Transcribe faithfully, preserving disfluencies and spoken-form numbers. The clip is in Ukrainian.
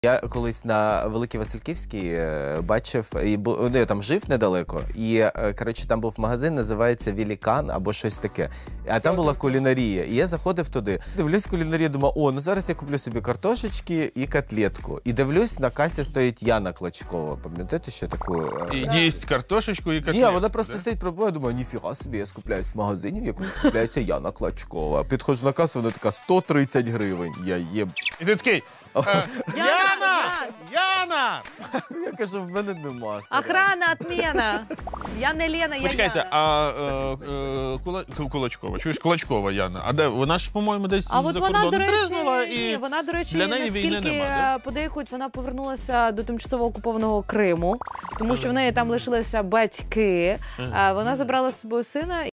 Я колись на Великій Васильківській бачив, і ну, я там жив недалеко, і, коротше, там був магазин, називається «Велікан» або щось таке. А там була кулінарія. І я заходив туди, дивлюсь кулінарію, думаю, о, ну зараз я куплю собі картошечки і котлетку. І дивлюсь, на касі стоїть Яна Клочкова. Пам'ятаєте, що таку? Їсть картошечку і котлетку. Ні, вона просто да? стоїть пробує, думаю, ніфіга собі, я скупляюсь в магазині, в якому скупляється Яна Клочкова. Підходжу на касу, вона така, сто тридцять гривень. Я їм. І ти такий, е, Яна! Яна! Я кажу, в мене нема. Охрана, отмена. Я не Лена, я Почекайте, Яна. а е, е, Кула... Кулачкова, чуєш, Кулачкова Яна, а де? Вона ж, по-моєму, десь А з-за от вона, кордону до речі, стризнула і ні, вона, до речі, для неї війни наскільки нема, подейкують, вона повернулася до тимчасово окупованого Криму, тому що в неї там лишилися батьки. Вона забрала з собою сина.